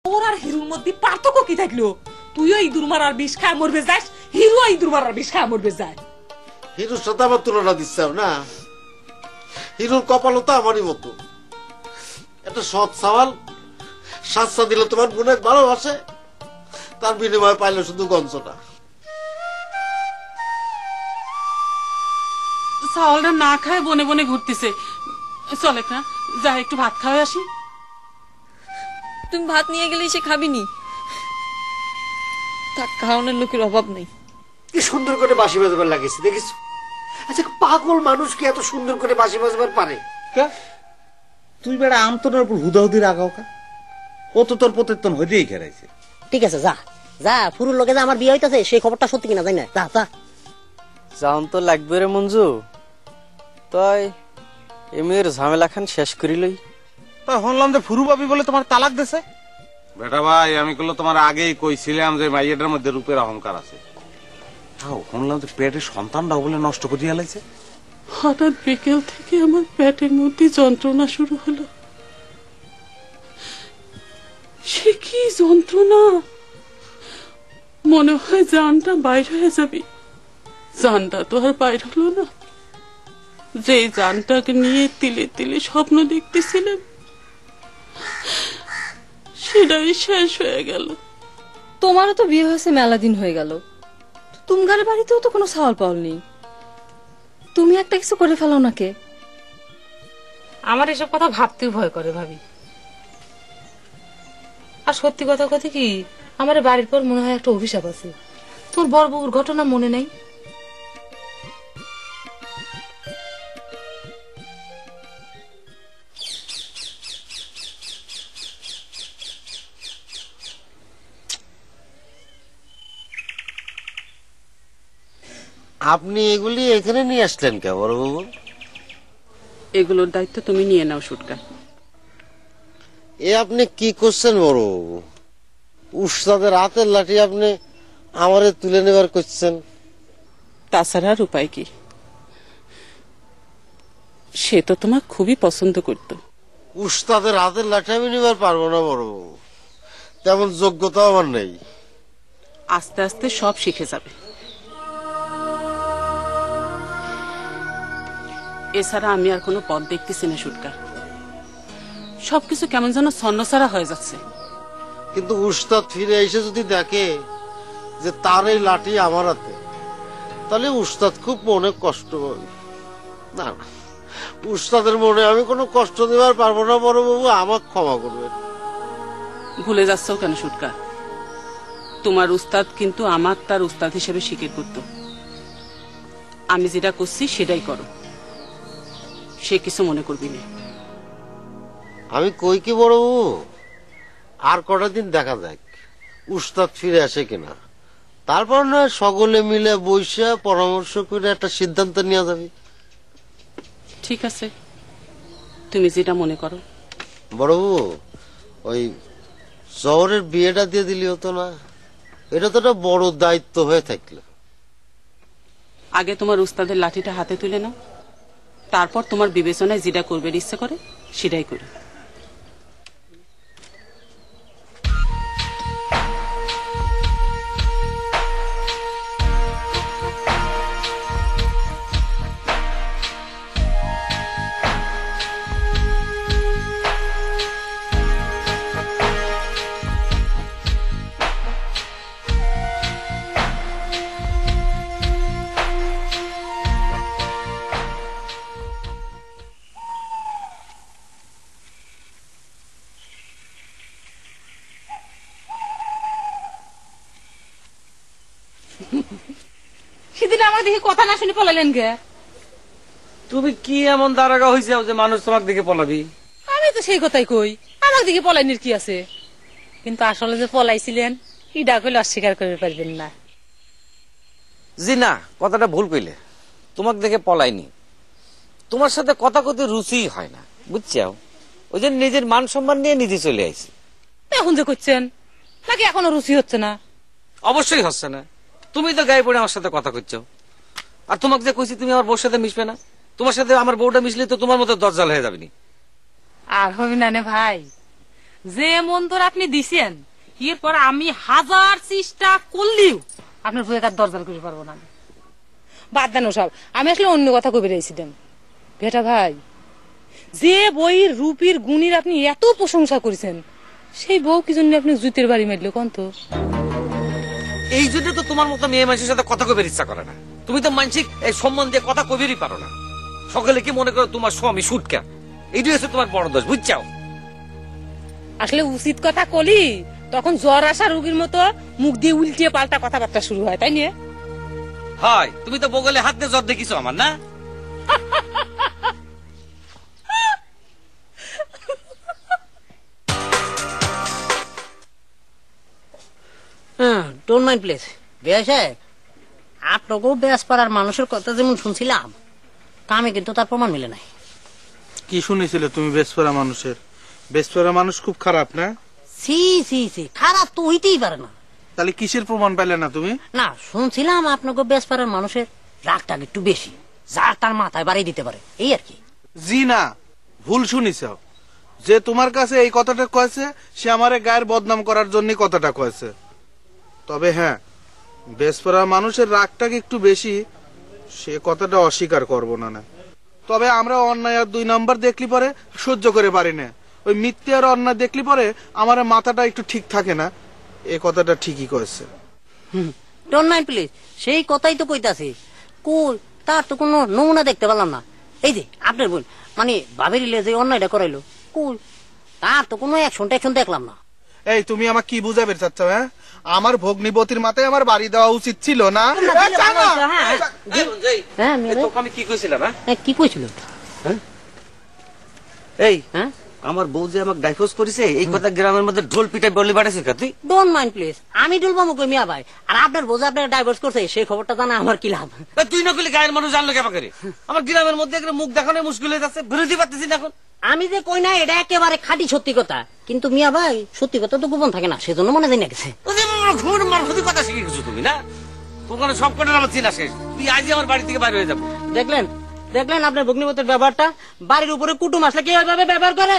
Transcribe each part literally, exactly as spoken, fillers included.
তোর আর হিরুর মধ্যে পার্থক্য কি থাকলো? তুইও ইঁদুর মারার বিষ খায় মরবে যাস, হিরু ইঁদুর মারার বিষ খায় মরবে যায়। হিরুর সাথে আমার তুলনা দিচ্ছাও না? হিরুর কপালও তো আমারই মতো। একটা সৎ সওয়াল শাস্তা দিলে তোমার বোনের ভালোবাসে, তার বিনিময়ে পাইলে শুধু গঞ্জটা। চাওয়ালটা না খায় বনে বনে ঘুরতেছে। চলে না, যা একটু ভাত খাওয়াই আসি। তুমি ভাত নিয়ে গেলে সে খাবিনি, তা খাওয়ানোর লোকের অভাব নেই। কি সুন্দর করে বাঁশি বাজবার লাগিয়েছে দেখিস? আচ্ছা, পাগল মানুষ কি এত সুন্দর করে বাঁশি বাজবার পারে? তুই বেড়া আমতনের উপর হুদাহুদি রাগাও কা? ও তো তোর প্রত্যেকতন হইতেই খেরাইছে। ঠিক আছে, যা যা, ফুরুর লোকে যা আমার বিয়ে হইতেছে সেই খবরটা সত্যি কিনা জানি না, যা যা। যাওন তো লাগবে রে মঞ্জু, তাই এমের ঝামেলা খান শেষ করিলই। তাই শুনলাম যে ফুরু বাবি বলে তোমার তালাক দেছে। বেটা ভাই, আমি করলো তোমার আগেই কইছিলাম যে মাইয়াটার মধ্যে রূপের অহংকার আছে। শুনলাম যে পেটের সন্তানটাও বলে নষ্ট করিয়া লাইছে। হঠাৎ বিকেল থেকে আমার পেটের মধ্যে যন্ত্রণা শুরু হলো। সে কি যন্ত্রণা! মনে হয় জানটা বাইর হয়ে যাবি। জানটা তো আর বাইর হলো না। যে জানটাকে নিয়ে তিলে তিলে স্বপ্ন দেখতেছিলেন, সেটাই শেষ হয়ে গেল। তোমারও তো বিয়ে হয়েছে মেলা দিন হয়ে গেল, তুমগার বাড়িতেও তো কোনো সাওয়াল পাওয়াল নেই। তুমি একটা কিছু করে ফেলো নাকে। আমার এসব কথা ভাবতেও ভয় করে ভাবি। আর সত্যি কথা কথা কি, আমার বাড়ির পর মনে হয় একটা অভিশাপ আছে। তোর বড় বউর ঘটনা মনে নাই? আপনি এগুলি এখানে নিয়ে আসলেন কে বড় বাবু? এগুলোর দায়িত্ব তুমি নিয়ে নাও সুটকা। এ আপনি কি করছেন বড় বাবু? উস্তাদের হাতের লাঠি আপনি আমারে তুলে নেবার করছেন। তাছাড়া আর উপায় কি? সে তো তোমার খুবই পছন্দ করত। উস্তাদের হাতের লাঠি আমি নেবার পারবো না বড় বাবু, তেমন যোগ্যতা আমার নেই। আস্তে আস্তে সব শিখে যাবে। এছাড়া আমি আর কোনো পথ দেখতেছি না সুটকা। সবকিছু কেমন যেন ছন্নছাড়া হয়ে যাচ্ছে। কিন্তু উস্তাদ ফিরে এসে যদি দেখে যে তার এই লাঠি আমার হাতে, তাহলে উস্তাদ খুব মনে কষ্ট পাবে। না না, উস্তাদের মনে আমি কোনো কষ্ট দেওয়ার পারবো না বড় বাবু, আমাকে ক্ষমা করবেন। ভুলে যাচ্ছ কেন সুটকা? তোমার উস্তাদ কিন্তু আমার তার উস্তাদ হিসেবে স্বীকার করত। আমি যেটা করছি সেটাই করো, সে কিছু মনে করবি না। আমি কই কি বড় বাবু, আর কটা দিন দেখা যাক উস্তাদ ফিরে আসে কিনা, তারপর না সকলে মিলে বসে পরামর্শ করে একটা সিদ্ধান্ত নেওয়া যাবে। ঠিক আছে, তুমি যেটা মনে করো। বড় বাবু, ওই শহরের বিয়েটা দিয়ে দিলি হতো না? এটা তো একটা বড় দায়িত্ব হয়ে থাকলো। আগে তোমার উস্তাদের লাঠিটা হাতে তুলে নাও, তারপর তোমার বিবেচনায় যেটা করবে ইচ্ছে করে সেটাই করো। সেদিন আমার দিকে কথা না শুনে পলালেন গে? তুমি কি এমন দাঁড়াগা হয়েছে যে মানুষ তোমার দিকে পলাবি? আমি তো সেই কথাই কই, আমার দিকে পলাইনির কি আছে? কিন্তু আসলে যে পলাইছিলেন ইডা কইলে অস্বীকার করতে পারবেন না। জি না, কথাটা ভুল কইলে। তোমাকে দেখে পলাইনি, তোমার সাথে কথা কতে রুচি হয় না, বুঝছো? ওই যে নিজের মান সম্মান নিয়ে নিজে চলে আইছি। এখন যে করছেন নাকি এখনো রুচি হচ্ছে না? অবশ্যই হচ্ছে না, তুমি তো গায়ে পড়ে আমার সাথে কথা করছো। আর তোমাকে যে কইছি তুমি আমার বউর সাথে মিশবে না, তোমার সাথে আমার বউটা মিশলে তো তোমার মতো দরজাল হয়ে যাবে। আর হবি না নে ভাই, যে মন্তর আপনি দিছেন এরপর আমি হাজার চেষ্টা করলেও আপনার বই কার দরজাল করে পারবো না। বাদ দেন সব, আমি আসলে অন্য কথা কবি রয়েছিলাম। বেটা ভাই, যে বইয়ের রূপীর গুণীর আপনি এত প্রশংসা করেছেন, সেই বউ কি জন্য আপনি জুতের বাড়ি মারলো কোন তো? এই জন্য তো তোমার মতো মেয়ে মানুষের সাথে কথা কবির ইচ্ছা করে না। তুমি তো মানসিক এই সম্মান দিয়ে কথা কবিরই পারো না। সকলে কি মনে করো তোমার স্বামী সুটকা? এইটাই হচ্ছে তোমার বড় দোষ, বুঝছাও? আসলে উচিত কথা কলি তখন জ্বর আসা রোগীর মতো মুখ দিয়ে উল্টিয়ে পাল্টা কথাবার্তা শুরু হয়, তাই নিয়ে হয়। তুমি তো বগলে হাত দিয়ে জ্বর দেখিছো আমার, না? হ্যাঁ, ডোন্ট মাইন্ড প্লিজ। বেশ, আপনাকেও বেশ পাড়ার মানুষের কথা যেমন শুনছিলাম, কামে কিন্তু তার প্রমাণ মিলে নাই। কি শুনেছিলে তুমি বেসপরা মানুষের? বেসপরা মানুষ খুব খারাপ না? সি সি সি খারাপ তো হইতেই পারে না। তাহলে কিসের প্রমাণ পাইলে না তুমি? না, শুনছিলাম আপনাকে বেশ পাড়ার মানুষের রাগটা একটু বেশি, যার তার মাথায় বাড়ি দিতে পারে, এই আর কি। জি না, ভুল শুনিছ। যে তোমার কাছে এই কথাটা কয়েছে সে আমারে গায়ের বদনাম করার জন্য কথাটা কয়েছে। তবে হ্যাঁ, বেসপরা মানুষের রাগটাকে একটু বেশি, সে কথাটা অস্বীকার করবো না না। তবে আমরা অন্যায় আর দুই নম্বর দেখলি পরে সহ্য করে পারি না। ওই মিথ্যে আর অন্যায় দেখলি পরে আমার মাথাটা একটু ঠিক থাকে না। এ কথাটা ঠিকই কয়েছে। ডোন্ট মাইন্ড প্লিজ, সেই কথাই তো কইতাছি। কুল তার তো কোনো নমুনা দেখতে পেলাম না। এই যে আপনার বোন মানে বাবের ইলে যে অন্যায়টা করাইলো, কুল তার তো কোনো অ্যাকশন ট্যাকশন দেখলাম না। এই তুমি আমাকে কি বুঝাবে চাচ্ছ? হ্যাঁ, আমার ভগ্নিপতির মাথায় আমার বাড়ি দেওয়া উচিত ছিল না? আমি কি কইছিলাম? কি কইছিল? এই আমার বউ যে আমাকে ডাইভোর্স করেছে, এই কথা গ্রামের মধ্যে ঢোল পিটাই বলি বাড়াইছিস তুই? ডোন্ট মাইন্ড প্লিজ, আমি ডুলবামু কই মিয়া ভাই, আর আপনার বউ যে আপনার ডাইভোর্স করছে সেই খবরটা জানা আমার কি লাভ? তুই না কইলে গায়ের মানুষ জানলো কেমন করে? আমার গ্রামের মধ্যে একটা মুখ দেখানো মুশকিল হয়ে যাচ্ছে, বিরোধী পাচ্ছি না এখন। আমি যে কই না এটা একেবারে খাঁটি সত্যি কথা, কিন্তু মিয়া ভাই সত্যি কথা তো গোপন থাকে না, সেজন্য মনে জানি গেছে। কথা শিখে গেছো তুমি, না? তোমার সব কটার আমার চিনা শেষ। তুই আজই আমার বাড়ি থেকে বাইরে হয়ে যাবো। দেখলেন দেখলেন আপনার ভগ্নিপতির ব্যবহারটা? বাড়ির উপরে কুটুম আসলে কিভাবে ব্যবহার করে।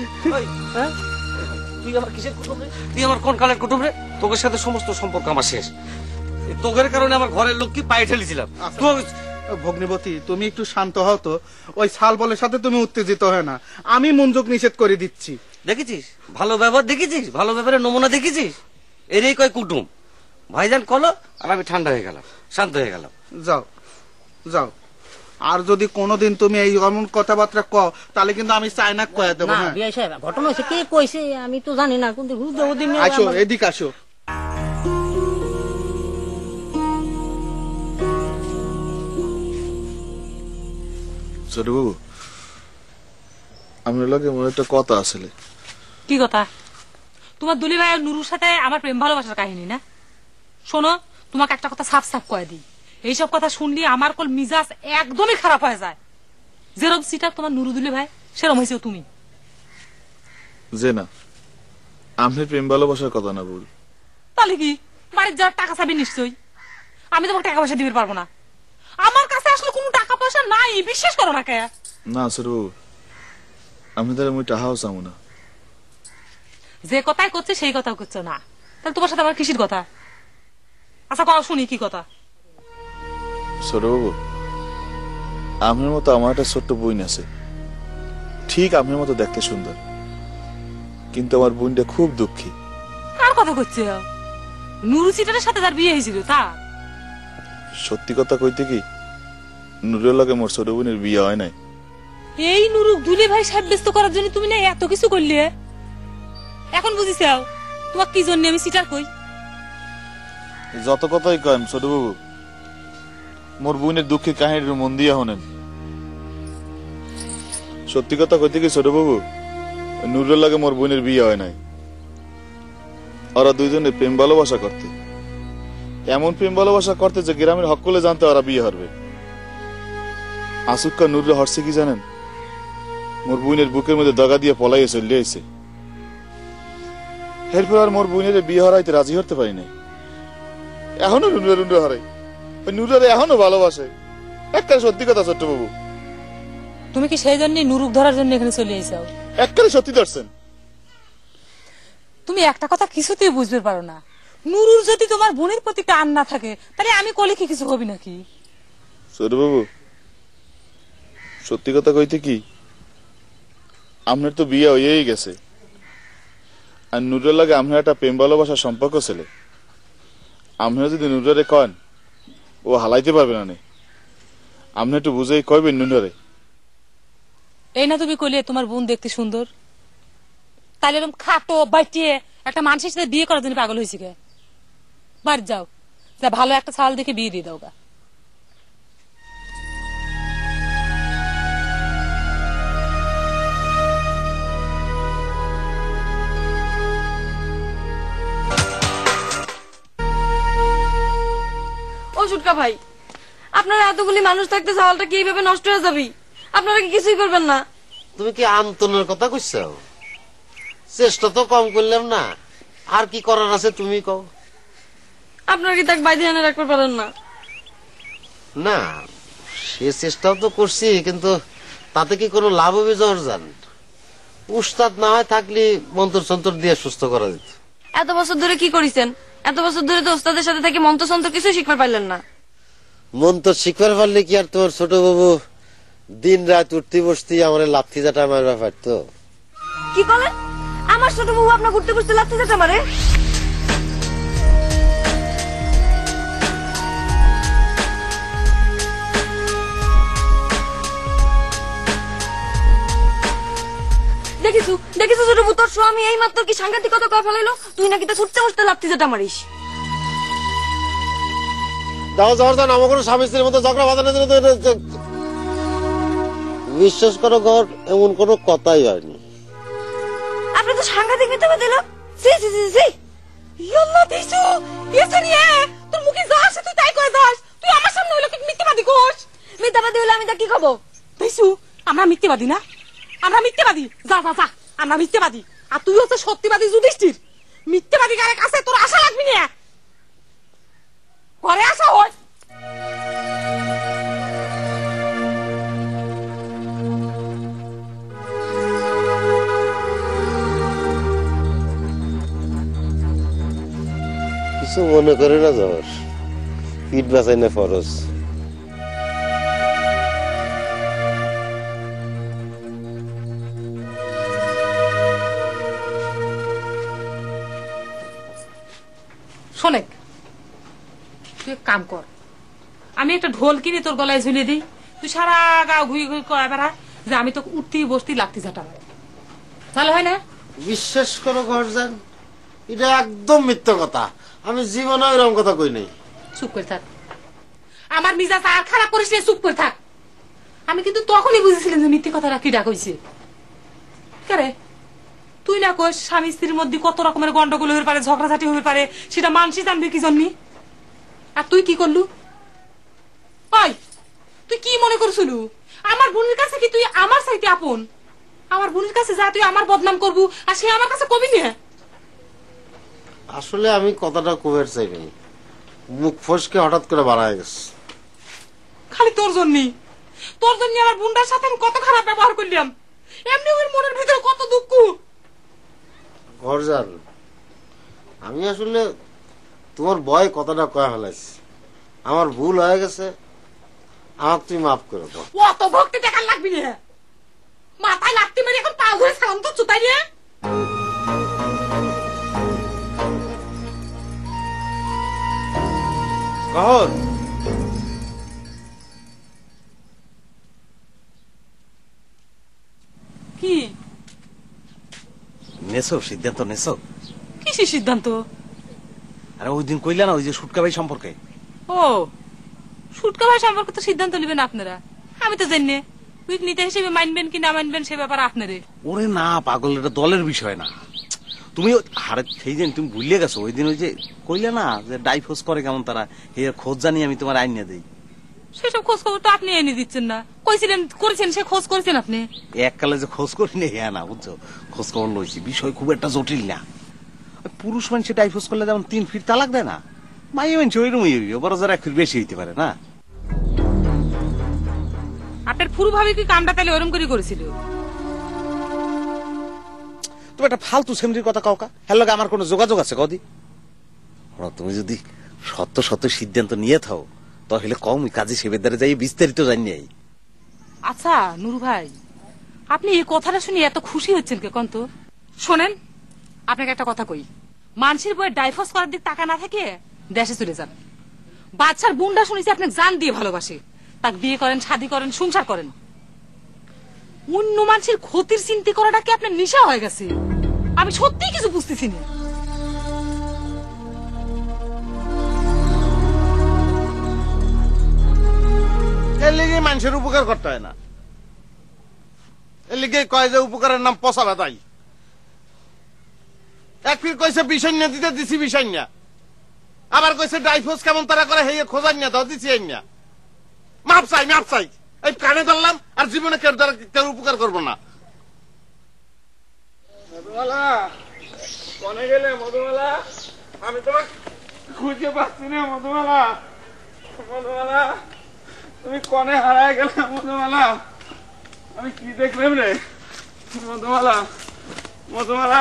তুই আমার কিসের কুটুম রে? তুই আমার কোন কালের কুটুম রে? তোদের সাথে সমস্ত সম্পর্ক আমার শেষ। তোদের কারণে আমার ঘরের লোক কি পায়ে ঠেলেছিলাম। ভগ্নিপতি, তুমি একটু শান্ত হও তো। ওই শাল বলের সাথে তুমি উত্তেজিত হয় না, আমি মনোযোগ নিষেধ করে দিচ্ছি। দেখেছিস ভালো ব্যবহার, দেখেছিস ভালো ব্যবহারের নমুনা দেখেছিস? এরই কয় কুটুম। ভাইজান কলো আর আমি ঠান্ডা হয়ে গেলাম, শান্ত হয়ে গেলাম। যাও যাও, আর যদি কোনোদিন তুমি এই এমন কথাবার্তা কও তাহলে কিন্তু আমি চায়না কয়ে দেবো। না বিআই সাহেব, ঘটনা হয়েছে কে কইছে আমি তো জানি না, কিন্তু হুজুর আসো এদিকে আসো। ছোট বাবু, আমার লাগে মনে একটা কথা আসলে। কি কথা? তোমার দুলি ভাই আর নুরুর সাথে আমার প্রেম ভালোবাসার কাহিনী না? শোনো, তোমাকে একটা কথা সাফ সাফ কয়ে দিই, এইসব কথা শুনলে আমার কল মিজাজ একদমই খারাপ হয়ে যায়। যেরকম সিটা তোমার নুরু দুলি ভাই, সেরকম হয়েছে তুমি। যে না, আমি প্রেম ভালোবাসার কথা না বল। তাহলে কি বাড়ির যাওয়ার টাকা চাবি নিশ্চয়ই? আমি তোমাকে টাকা পয়সা দিতে পারবো না। আমার কাছে আসলে কোনো টাকা পয়সা নাই, বিশ্বাস করো না কে? না ছোট বাবু, আমি তাহলে মুই টাকাও চাবো না। যে কথাই করছে সেই কথা করছো না, তাহলে তোমার সাথে আমার কিসির কথা? আচ্ছা কও শুনি কি কথা। ছোট বাবু, আপনার মতো আমার একটা ছোট্ট বোন আছে, ঠিক আপনার মতো দেখতে সুন্দর, কিন্তু আমার বোনটা খুব দুঃখী। কার কথা করছে? নুরু চিটারের সাথে তার বিয়ে হয়েছিল তা? সত্যি কথা কইতে কি, নুরের লগে মোর ছোট বোনের বিয়ে হয় নাই। এই নুরু দুলি ভাই সাব্যস্ত করার জন্য তুমি না এত কিছু করলে? এখন বুঝিস তোমার কি জন্য আমি চিটার কই? যত কথাই কয়েন ছোট বাবু, মোর বোনের দুঃখের কাহিনীর মন দিয়া হনেন। সত্যি কথা কইতে কি ছোট বাবু, নুরের লাগে মোর বোনের বিয়ে হয় নাই। ওরা দুইজনে প্রেম ভালোবাসা করতে, এমন প্রেম ভালোবাসা করতে যে গ্রামের হকলে জানতে ওরা বিয়ে হারবে। আসুক্কা নুররে হরছে কি জানেন? মোর বোনের বুকের মধ্যে দগা দিয়ে পলাইয়ে চলে আইছে। এরপর আর মোর বোনের বিয়ে হারাইতে রাজি হতে পারি নাই। এখনো নুরে নুরে হারাই, নুরে এখনো ভালোবাসে। একটা সত্যি কথা ছোট্ট বাবু। তুমি কি সেই জন্য নুরুক ধরার জন্য এখানে চলে আইসাও? একবারে সত্যি ধরছেন। তুমি একটা কথা কিছুতেই বুঝতে পারো না, নুরুর যদি তোমার বোনের প্রতি টান না থাকে তাহলে আমি কলে কি কিছু হবি নাকি? ছোট বাবু, সত্যি কথা কইতে কি, আপনার তো বিয়ে হয়েই গেছে, আর নুরের লাগে আপনার একটা প্রেম ভালোবাসার সম্পর্ক ছেলে। আপনারা যদি নুরারে কন, ও হালাইতে পারবে না। আপনি একটু বুঝেই কইবেন নুরারে। এই না তুমি কইলে তোমার বোন দেখতে সুন্দর, তাহলে এরকম খাটো বাইটিয়ে একটা মানুষের সাথে বিয়ে করার জন্য পাগল হয়েছে কে? বাড়ি যাও, যা ভালো একটা ছাল দেখে বিয়ে দিয়ে দাও গা। ও সুটকা ভাই, আপনারা এতগুলি মানুষ থাকতে চাওয়ালটা কি এইভাবে নষ্ট হয়ে যাবি? আপনারা কি কিছুই করবেন না? তুমি কি আন্তনের কথা কইছ? চেষ্টা তো কম করলাম না, আর কি করার আছে তুমি কও। আপনারা কি তাকে বাইরে এনে রাখতে পারেন না? না, সে চেষ্টাও তো করছি, কিন্তু তাতে কি কোনো লাভ হবে? জর্জান উস্তাদ না হয় থাকলে মন্ত্র সন্তর দিয়ে সুস্থ করা যেত। এত বছর ধরে কি করেছেন? এত বছর ধরে তো ওস্তাদের সাথে থেকে মন্ত্র সন্ত্র কিছু শিখতে পারলেন না। মন্ত্র শিখবার পারলে কি আর তোমার ছোট বাবু দিন রাত উঠতে বসতে আমার লাথি জাটা মারবা পারতো? কি বলেন? আমার ছোট বউ আপনার ঘুরতে ঘুরতে লাগতে যেতে পারে? দেখিছু দেখিছু ছোট বউ, তোর স্বামী এই মাত্র কি সাংঘাতিকতা কয়ে ফেলাইলো, তুই নাকি তা ছুটতে বসতে লাগতে যেতে মারিস। দাও জর্জান, আমার কোনো স্বামী স্ত্রীর মধ্যে ঝগড়া বাঁধানোর জন্য তো বিশ্বাস করো ঘর এমন কোনো কথাই হয়নি। আপনি তো সাংঘাতিক মিথ্যাবাদী দিল। সি সি সি সি ইয়াল্লাহ দিছু এসে নিয়ে তোর মুখে যা আসে তুই তাই করে দাস। তুই আমার সামনে হইলো কি মিথ্যাবাদী কোস? মিথ্যাবাদী হলে আমি তা কি খাবো? দিছু আমরা মিথ্যাবাদী না, আমরা মিথ্যাবাদী। যা যা যা, আমরা মিথ্যাবাদী, আর তুই হচ্ছে সত্যিবাদী যুধিষ্ঠির। মিথ্যাবাদী কারে কাছে তোর আশা লাগবি না, ঘরে আসা হয়। কিছু মনে করে না যাওয়ার, পিঠ বাঁচাই না ফরজ। শোনে, তুই এক কাম কর, আমি একটা ঢোল কিনে তোর গলায় ঝুলিয়ে দিই, তুই সারা গা ঘুরি ঘুরি করা বেড়া যে আমি তো উঠতেই বসতেই লাগতে যাটা তাহলে হয় না? বিশ্বাস করো ঘরজান, এটা একদম মিথ্যা কথা। আমি জীবনে এরকম কথা কই নাই। চুপ করে থাক, আমার মিজাজ আর খারাপ করিস না, চুপ করে থাক। আমি কিন্তু তখনই বুঝেছিলাম যে মিথ্যে কথাটা কি ডাক হয়েছে। কে তুই না কোস স্বামী স্ত্রীর মধ্যে কত রকমের গন্ডগোল হতে পারে, ঝগড়াঝাটি হতে পারে, সেটা মানুষই জানবে কি জন্যে। আর তুই কি করলু? ওই তুই কি মনে করছিলু আমার বোনের কাছে কি তুই আমার চাইতে আপন? আমার বোনের কাছে যা তুই আমার বদনাম করবু, আর সে আমার কাছে কবি না। আসলে আমি কথাটা কবের চাইনি, মুখ ফসকে হঠাৎ করে বাড়ায় গেছে। খালি তোর জন্যই, তোর জন্য আমার বোনটার সাথে আমি কত খারাপ ব্যবহার করলাম, এমনি ওর মনের ভিতরে কত দুঃখ। ঘরজান, আমি আসলে তোমার ভয় কথাটা কয়ে ফেলাইছি, আমার ভুল হয়ে গেছে, আমাকে তুমি মাফ করে দাও। অত ভক্তি দেখার লাগবি না, মাথায় লাগতে মেরে এখন পা ধরে সালাম তো চুতাই রে। কহর কি নেছো সিদ্ধান্ত নেছো? কিসের সিদ্ধান্ত? আরে ওই দিন কইলা না ওই যে সুটকা ভাই সম্পর্কে। ও সুটকা ভাই সম্পর্কে তো সিদ্ধান্ত নেবেন আপনারা, আমি তো জানি উইক নিতে হিসেবে মানবেন কি না মানবেন সে ব্যাপার আপনাদের। ওরে না পাগল, এটা দলের বিষয় না। তুমি হারে সেই দিন তুমি ভুলিয়ে গেছো, ওই দিন ওই যে কইলে না যে ডাইভোর্স করে কেমন তারা, এই খোঁজ জানি আমি তোমার আইন দেই। সেসব খোঁজ খবর তো আপনি এনে দিচ্ছেন না, কইছিলেন করেছেন, সে খোঁজ করেছেন আপনি। এককালে যে খোঁজ করি না হ্যাঁ না, বুঝছো, খোঁজ খবর লইছি, বিষয় খুব একটা জটিল না। পুরুষ মানুষ ডাইভোর্স করলে যেমন তিন ফিট তালাক দেয় না, মাইয়ে মানুষ ওইরকমই হইবে, বড় যারা এক ফিট বেশি হইতে পারে না। আপনার ফুরু ভাবে কি কামটা তাহলে ওরম করে করেছিল? তুমি একটা ফালতু সেমরির কথা কাউকা হ্যাঁ লগে আমার কোনো যোগাযোগ আছে কদি তুমি যদি সত্য সত্য সিদ্ধান্ত নিয়ে থাও তাহলে কম কাজী সেবেদারে যাই বিস্তারিত জানি। আচ্ছা নুরু ভাই, আপনি এই কথাটা শুনে এত খুশি হচ্ছেন কে কন্ত? শোনেন, আপনাকে একটা কথা কই, মানুষের বইয়ে ডাইভোর্স করার দিক টাকা না থাকে দেশে চলে যান। বাচ্চার বোনটা শুনেছি আপনাকে জান দিয়ে ভালোবাসে, তাকে বিয়ে করেন, শাদী করেন, সংসার করেন। অন্য মানুষের ক্ষতির চিন্তা করাটা কি আপনার নেশা হয়ে গেছে? আমি সত্যিই কিছু বুঝতেছি না। এর লিগে মানুষের উপকার করতে হয় না, এর লিগে কয় যে উপকারের নাম পচা বাদাই। এক ফির কইছে বিষণ্য দিতে দিছি বিষণ্য, আবার কইছে ডাইভোর্স কেমন তারা করে হেয়ে খোঁজাই না দাও দিছি না। মাপ চাই মাপ চাই, এই কানে ধরলাম আর জীবনে কেউ দ্বারা কেউ উপকার করবো না। মধুমালা কনে গেলে মধুমালা? আমি তোমার খুঁজে পাচ্ছি না মধুমালা। মধুমালা তুমি কনে হারায় গেলে মধুমালা? আমি কি দেখলাম রে মধুমালা? মধুমালা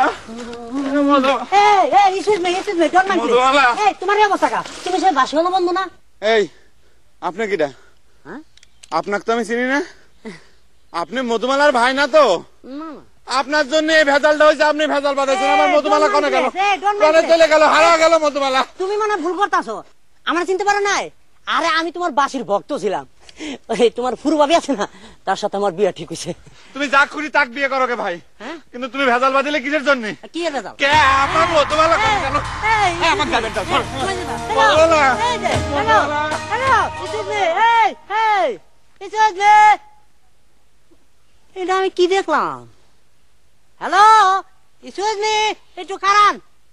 তোমার অবস্থা কা? তুমি সে বাসি হলো বন্ধু না? এই আপনি কিটা? আপনাকে তো আমি চিনি না। আপনি মধুমালার ভাই না তো? আপনার জন্য এই ভেজালটা হয়েছে, আপনি ভেজাল বাঁধাইছেন। আমার মধুমালা কনে গেল? কনে চলে গেল, হারা গেল মধুমালা। তুমি মানে ভুল করতেছো, আমার চিনতে পারো নাই? আরে আমি তোমার বাসির ভক্ত ছিলাম, তোমার ফুরু ভাবি আছে না, তার সাথে আমার বিয়ে ঠিক হয়েছে। তুমি যা খুঁড়ি তাক বিয়ে করো কে ভাই, কিন্তু তুমি ভেজাল বাঁধিলে কিসের জন্য? কি ভেজাল? কে আমার মধুমালা কনে গেল? আমার যাবেনটা এটা আমি কি দেখলাম? হ্যালো ইসুজনি, একটু কারান।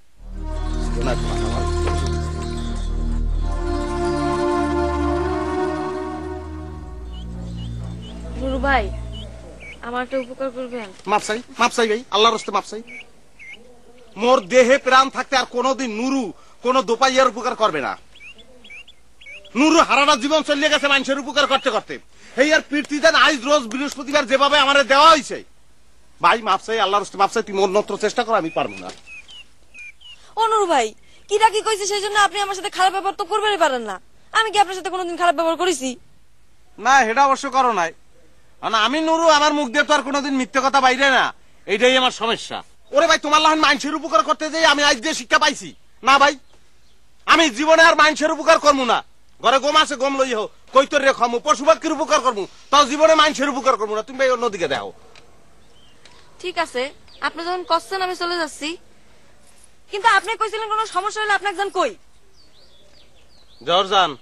নুরু ভাই, আমার একটা উপকার করবেন? মাপ চাই মাপ চাই ভাই, আল্লাহর রাস্তে মাপ চাই। মোর দেহে প্রাণ থাকতে আর কোনোদিন নুরু কোন দোপাইয়ার উপকার করবে না। নুরু হারাটা জীবন চলিয়ে গেছে মানুষের উপকার করতে করতে। এই আর পীর্তিদান আজ রোজ বৃহস্পতিবার যেভাবে আমার দেওয়া হয়েছে, ভাই মাপ চাই, আল্লাহর রাস্তে মাপ চাই। তুই মোর নত্র চেষ্টা কর, আমি পারবো না। ও নুরু ভাই, কিটা কি কইছে সেই জন্য আপনি আমার সাথে খারাপ ব্যবহার তো করবেনই পারেন না। আমি কি আপনার সাথে কোনোদিন খারাপ ব্যবহার করেছি? না, এটা অবশ্য করো নাই। আমি নুরু আমার মুখ দিয়ে তো আর কোনোদিন মিথ্যে কথা বাইরে না, এইটাই আমার সমস্যা। ওরে ভাই, তোমার লাহান মানুষের উপকার করতে যাই আমি আজ দিয়ে শিক্ষা পাইছি না ভাই। আমি জীবনে আর মানুষের উপকার করবো না। ঘরে গম আছে গম লই হোক, কৈতর রে খামু, পশু পাখির উপকার করবো, তাও জীবনে মানুষের উপকার করবো না। তুমি ভাই অন্যদিকে দেখো। ঠিক আছে, আপনি যখন কচ্ছেন আমি চলে যাচ্ছি, কিন্তু আপনি কইছিলেন কোনো সমস্যা হলে আপনাকে যান কই? জর্জান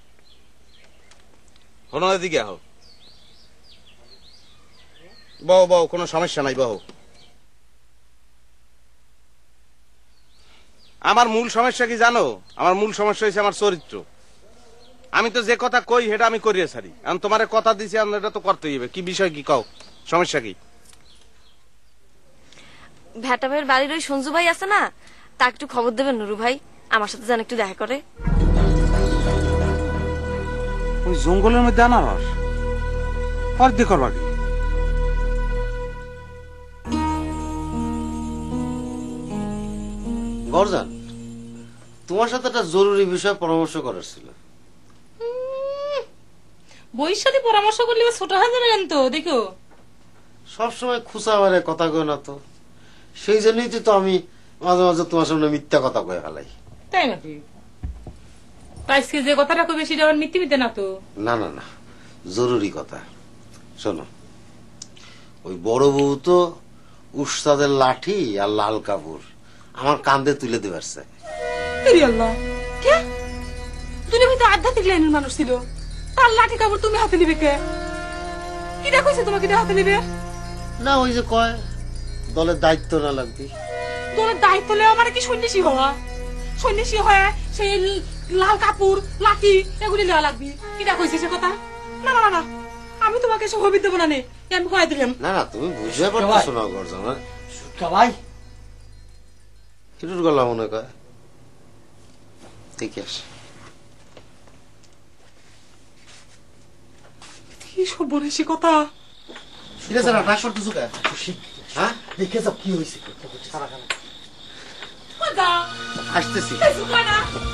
হনো এদিকে আহ, বহ বহ, কোনো সমস্যা নাই, বহ। আমার মূল সমস্যা কি জানো? আমার মূল সমস্যা হয়েছে আমার চরিত্র। আমি তো যে কথা কই সেটা আমি করিয়ে ছাড়ি। আমি তোমার কথা দিছি, এটা তো করতেই হবে। কি বিষয় কি কও, সমস্যা কি? ভেটা ভাইয়ের বাড়ির ওই সঞ্জু ভাই আছে না, তা একটু খবর দেবেন নুরু ভাই, আমার সাথে যেন একটু দেখা করে। ওই জঙ্গলের মধ্যে আনারস অর্ধেক করবা কি? গরজান, তোমার সাথে একটা জরুরি বিষয় পরামর্শ করার ছিল। বইয়ের সাথে পরামর্শ করলে ছোট হয়ে যাবেন তো, দেখো সবসময় খুচা মারে কথা কয় না তো, সেই জন্যই তো আমি মাঝে মাঝে তোমার সামনে মিথ্যা কথা কয়ে ফেলাই। তাই নাকি? আজকে যে কথাটা কবে সেটা আমার মিথ্যে মিথ্যে না তো? না না না, জরুরি কথা। শোনো, ওই বড় বউ তো উস্তাদের লাঠি আর লাল কাপড় আমার কান্দে তুলে দেবার চাই। তুমি তো আধ্যাত্মিক লাইনের মানুষ ছিল, তার লাঠি কাপড় তুমি হাতে নিবে কে? কি দেখছে তোমাকে হাতে নিবে? না, ওই যে কয় দলের দায়িত্ব না লাগবে। দলের দায়িত্ব লেওয়া মানে কি সন্ন্যাসী হওয়া? সন্ন্যাসী হয়ে সেই লাল কাপড় লাঠি এগুলি নেওয়া লাগবে? কি দেখছে সে কথা? না না না, আমি তোমাকে সব হবি দেবো না, নে আমি কয়ে দিলাম। না না, তুমি বুঝে পারছো না গরজান। ভাই কিটুর গলা মনে কয় ঠিক আছে। কি সব বলেছি কথা? ঠিক আছে না, ডাক করতেছো কে? হ্যাঁ দেখে যাও কি হয়েছে। আসতেছি।